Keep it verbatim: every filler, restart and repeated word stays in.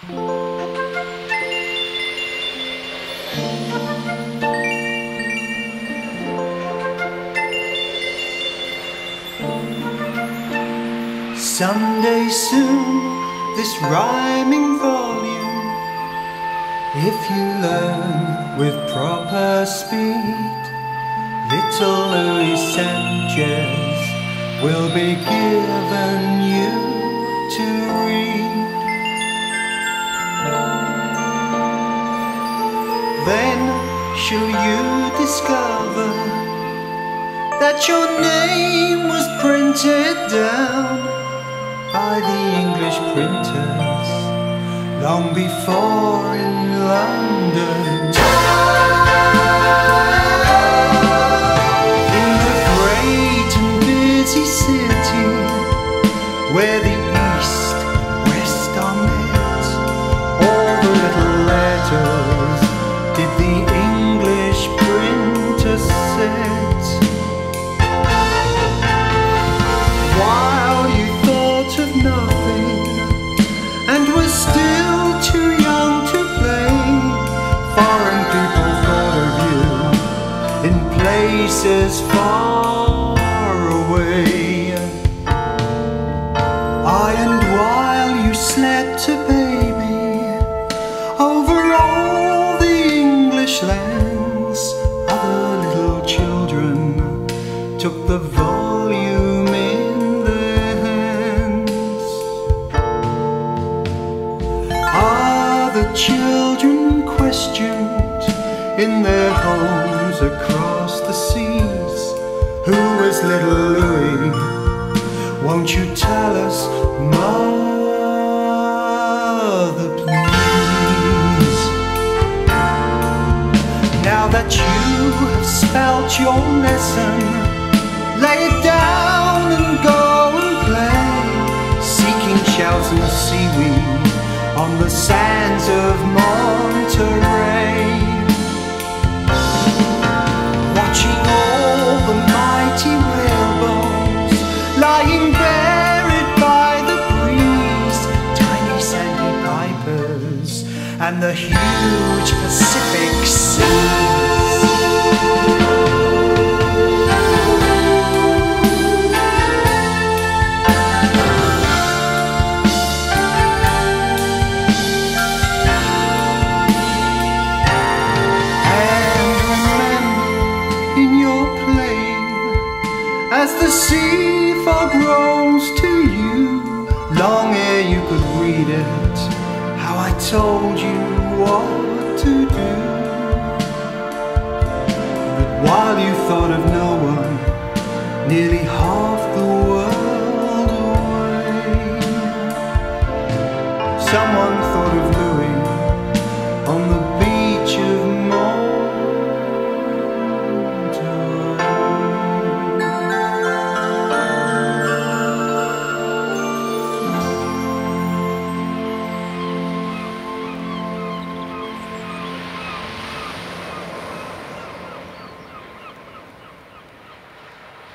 Someday soon, this rhyming volume, if you learn with proper speed, little Louis Sanchez will be given you to read. Then shall you discover that your name was printed down by the English printers long before in London town. In the great and busy city where the east west are met, all the little letters did the English printer set. While you thought of nothing and was still too young to play, foreign people thought of you in places far away. Aye, and while you slept a baby over all the English lands, other little children took the volume in their hands. Are the children questioned in their homes across the seas? Who is little Louis? Won't you tell us, Mother, please? Now that you have spelt your lesson, lay it down and go and play, seeking shells and seaweed on the sands of Monterey, watching all the mighty whaleboats lying buried by the breeze, tiny sandy pipers and the huge Pacific seas. As the sea fog rolls to you, long ere you could read it, how I told you what to do. But while you thought of